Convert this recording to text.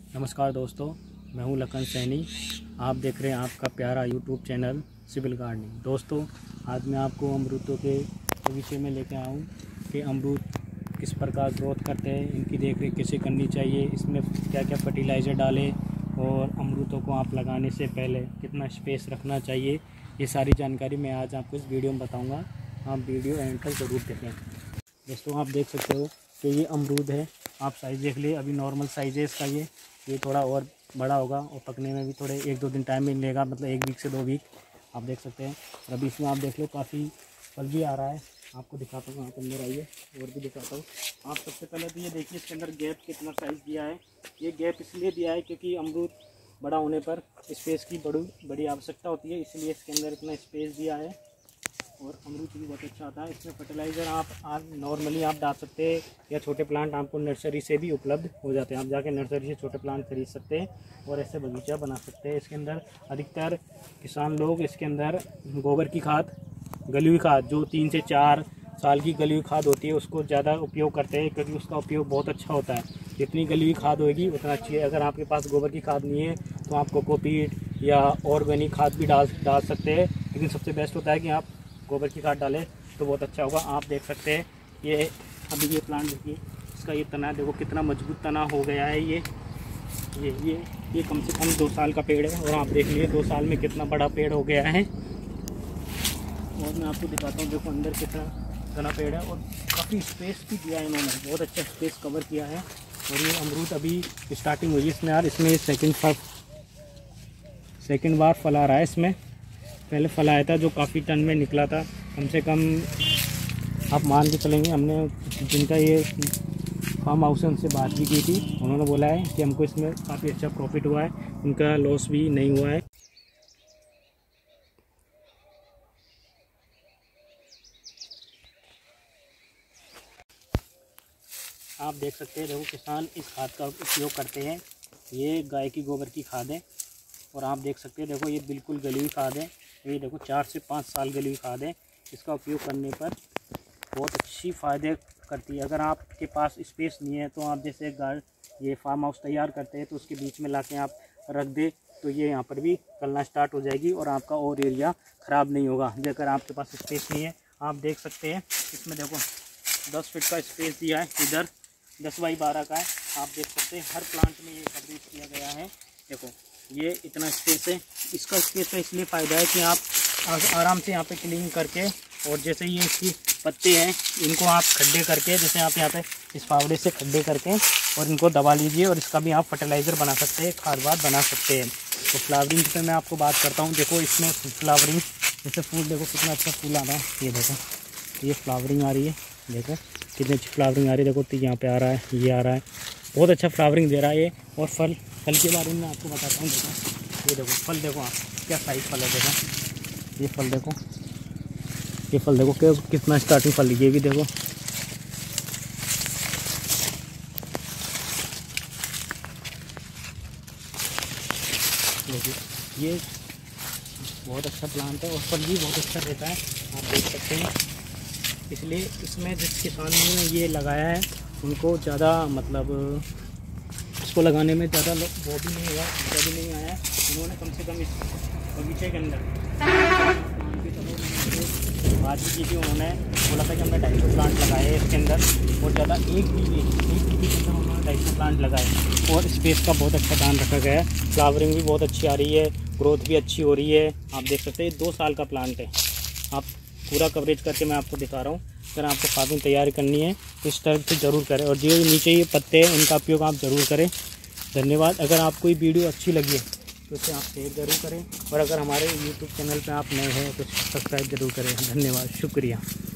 नमस्कार दोस्तों, मैं हूं लखन सैनी। आप देख रहे हैं आपका प्यारा यूट्यूब चैनल सिविल गार्डनिंग। दोस्तों, आज मैं आपको अमरूदों के विषय में लेकर आया हूँ कि अमरूद किस प्रकार ग्रोथ करते हैं, इनकी देखरेख कैसे करनी चाहिए, इसमें क्या क्या फर्टिलाइज़र डालें और अमरूदों को आप लगाने से पहले कितना स्पेस रखना चाहिए, ये सारी जानकारी मैं आज आपको इस वीडियो में बताऊँगा। आप वीडियो एंड तक ज़रूर देखें। दोस्तों, आप देख सकते हो कि ये अमरूद है। आप साइज़ देख लिए, अभी नॉर्मल साइज़ है इसका। ये थोड़ा और बड़ा होगा और पकने में भी थोड़े 1-2 दिन टाइम भी लेगा, मतलब 1 वीक से 2 वीक आप देख सकते हैं। और अभी इसमें आप देख लो काफ़ी फल भी आ रहा है। आपको दिखाता हूँ, आप अंदर आइए और भी दिखाता हूँ। आप सबसे पहले तो ये देखिए इसके अंदर गैप कितना साइज़ दिया है। ये गैप इसलिए दिया है क्योंकि अमरूद बड़ा होने पर स्पेस की बड़ी आवश्यकता होती है, इसलिए इसके अंदर इतना स्पेस दिया है। और अमरूद भी बहुत अच्छा आता है। इसमें फर्टिलाइज़र आप नॉर्मली आप डाल सकते हैं या छोटे प्लांट आपको नर्सरी से भी उपलब्ध हो जाते हैं। आप जाके नर्सरी से छोटे प्लांट खरीद सकते हैं और ऐसे बगीचा बना सकते हैं। इसके अंदर अधिकतर किसान लोग इसके अंदर गोबर की खाद, गली हुई खाद, जो 3 से 4 साल की गली हुई खाद होती है, उसको ज़्यादा उपयोग करते हैं क्योंकि उसका उपयोग बहुत अच्छा होता है। जितनी गली हुई खाद होगी उतना अच्छी है। अगर आपके पास गोबर की खाद नहीं है तो आप कोकोपीट या ऑर्गेनिक खाद भी डाल सकते हैं, लेकिन सबसे बेस्ट होता है कि आप गोबर की खाद डालें तो बहुत अच्छा होगा। आप देख सकते हैं ये अभी ये प्लांट देखिए, इसका ये तना देखो कितना मजबूत तना हो गया है। ये कम से कम 2 साल का पेड़ है और आप देख लीजिए 2 साल में कितना बड़ा पेड़ हो गया है। और मैं आपको दिखाता हूँ, देखो अंदर कितना घना पेड़ है और काफ़ी स्पेस भी दिया है इन्होंने, बहुत अच्छा स्पेस कवर किया है। और ये अमरूद अभी स्टार्टिंग हुई है इसमें यार। इसमें सेकेंड बार फल आ रहा है। इसमें पहले फल आया था जो काफ़ी टन में निकला था, कम से कम आप मान के चलेंगे। हमने जिनका ये फार्म हाउस है उनसे बात भी की थी, उन्होंने बोला है कि हमको इसमें काफ़ी अच्छा प्रॉफिट हुआ है, उनका लॉस भी नहीं हुआ है। आप देख सकते हैं, देखो किसान इस खाद का उपयोग करते हैं। ये गाय की गोबर की खाद है और आप देख सकते हैं, देखो ये बिल्कुल गली हुई खाद है। ये देखो 4 से 5 साल गली हुई खाद है। इसका उपयोग करने पर बहुत अच्छी फ़ायदे करती है। अगर आपके पास स्पेस नहीं है तो आप जैसे ये फार्म हाउस तैयार करते हैं तो उसके बीच में लाके आप रख दे तो ये यहाँ पर भी गलना स्टार्ट हो जाएगी और आपका और एरिया ख़राब नहीं होगा। अगर आपके पास स्पेस नहीं है, आप देख सकते हैं इसमें देखो 10 फीट का स्पेस दिया है, इधर 10 बाई 12 का है। आप देख सकते हैं हर प्लांट में ये कवरेज किया गया है। देखो ये इतना स्पेस है। इसका स्पेस का इसलिए फ़ायदा है कि आप आराम से यहाँ पे क्लीन करके, और जैसे ये इसकी पत्ते हैं इनको आप खड्डे करके, जैसे आप यहाँ पे इस फावड़े से खड्डे करके और इनको दबा लीजिए और इसका भी आप फर्टिलाइज़र बना सकते हैं, खाद बना सकते हैं। तो फ्लावरिंग पे मैं आपको बात करता हूँ। देखो इसमें फ्लावरिंग, जैसे फूल देखो कितना अच्छा फूल आ रहा है। ये देखो ये फ्लावरिंग आ रही है, देखो कितनी अच्छी फ्लावरिंग आ रही है। देखो तो यहाँ पे आ रहा है, ये आ रहा है, बहुत अच्छा फ्लावरिंग दे रहा है ये। और फल के बारे में आपको बताता हूँ। देखो ये देखो फल, देखो आप क्या साइज फल है। देखो ये फल देखो, ये फल देखो कितना स्टार्टिंग फल, ये भी देखो। देखिए ये बहुत अच्छा प्लांट है और फल भी बहुत अच्छा देता है, आप देख सकते हैं। इसलिए इसमें जिस किसान ने ये लगाया है उनको ज़्यादा मतलब इसको लगाने में ज़्यादा वो भी नहीं हुआ, खर्चा भी नहीं आया। उन्होंने कम से कम इस बगीचे के अंदर बात भी की थी। उन्होंने बोला था कि हमने 250 प्लांट लगाए हैं इसके अंदर, और ज़्यादा एक बीघे के अंदर उन्होंने 250 प्लांट लगाए और स्पेस का बहुत अच्छा ध्यान रखा गया है। फ्लावरिंग भी बहुत अच्छी आ रही है, ग्रोथ भी अच्छी हो रही है। आप देख सकते हैं 2 साल का प्लांट है। आप पूरा कवरेज करके मैं आपको दिखा रहा हूँ। अगर आपको फार्मिंग तैयारी करनी है तो इस तरह से ज़रूर करें, और जो नीचे ये पत्ते हैं उनका उपयोग आप ज़रूर करें। धन्यवाद। अगर आपको ये वीडियो अच्छी लगी है तो इसे आप शेयर ज़रूर करें, और अगर हमारे यूट्यूब चैनल पर आप नए हैं तो सब्सक्राइब ज़रूर करें। धन्यवाद, शुक्रिया।